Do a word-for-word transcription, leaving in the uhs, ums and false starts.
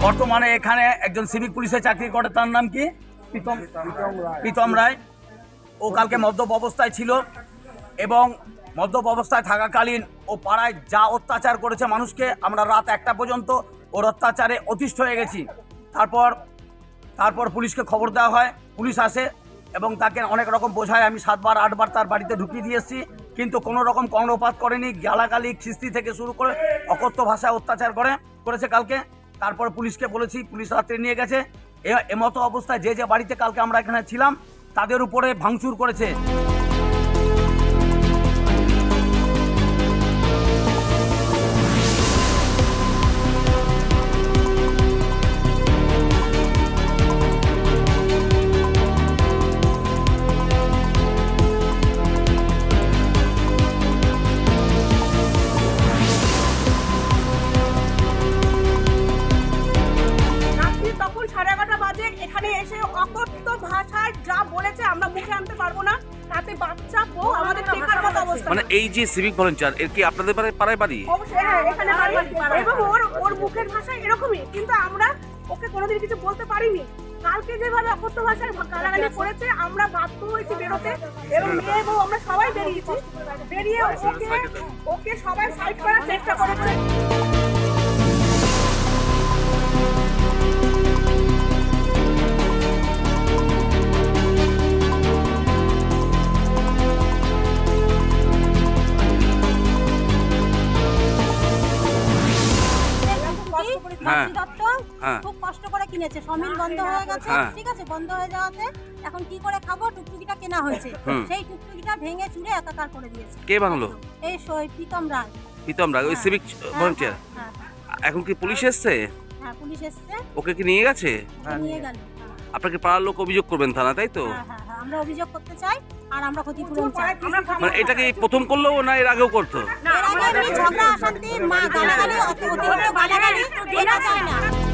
বর্তমানে এখানে একজন সিভিক পুলিশে চাকরি করে, তার নাম কি? প্রীতম প্রীতম রায়। ও কালকে মদ্যপ অবস্থায় ছিল এবং মদ্যপ অবস্থায় থাকাকালীন ও পাড়ায় যা অত্যাচার করেছে মানুষকে, আমরা রাত একটা পর্যন্ত ওর অত্যাচারে অতিষ্ঠ হয়ে গেছি। তারপর তারপর পুলিশকে খবর দেওয়া হয়, পুলিশ আসে এবং তাকে অনেক রকম বোঝায়। আমি সাতবার আটবার তার বাড়িতে ঢুকিয়ে দিয়ে এসেছি, কিন্তু কোনো রকম কর্ণপাত করেনি। গালাগালি খিস্তি থেকে শুরু করে অকথ্য ভাষায় অত্যাচার করে করেছে কালকে। তারপর পুলিশকে বলেছি, পুলিশ রাত্রে নিয়ে গেছে। এমতো অবস্থায় যে যে বাড়িতে কালকে আমরা এখানে ছিলাম তাদের উপরে ভাঙচুর করেছে। এখানে এসে অকথ্য ভাষায় যা বলেছে আমরা মুখে আনতে পারবো না, তাতে বাচ্চা বউ আমাদের দেখার মতো অবস্থা। মানে এই যে সিভিক ভলান্টিয়ার, এর কি আপনাদের পাড়ায় বাড়ি? অবশ্যই হ্যাঁ, এখানে বাড়ি এবং ওর ওর মুখের ভাষা এরকমই, কিন্তু আমরা ওকে কোনোদিন কিছু বলতে পারিনি। কালকে যেভাবে অকথ্য ভাষায় গালাগালি করেছে আমরা বাধ্য হয়েছি বেরোতে, এবং মেয়ে বউ আমরা সবাই বেরিয়েছি। বেরিয়ে ওকে ওকে সবাই সাইড করার চেষ্টা করেছে। খুব কষ্ট করে কিনেছে, সমিল বন্ধ হয়ে গেছে, ঠিক আছে, বন্ধ হয়ে যাওয়াতে এখন কি করে খাবো, টুকটুকিটা কেনা হয়েছে, সেই টুকটুকিটা ভেঙে চুরে একাকার করে দিয়েছে। কে ভাঙলো? এই প্রীতম রায়। প্রীতম রায় ওই সিভিক ভলান্টিয়ার। এখন কি পুলিশ এসছে? হ্যাঁ, পুলিশ এসছে। ওকে কি নিয়ে গেছে? নিয়ে গেল। আপনাকে পাড়ার লোক অভিযোগ করবেন থানা, তাই তো? হ্যাঁ হ্যাঁ, আমরা অভিযোগ করতে চাই আর আমরা ক্ষতিপূরণ চাই। মানে এটা কি প্রথম করলো না এর আগেও করতো? এর আগে এমনি ঝগড়া অশান্তি, মা গালাগালি, অতিরিক্ত গালাগালি, এটা চাই না।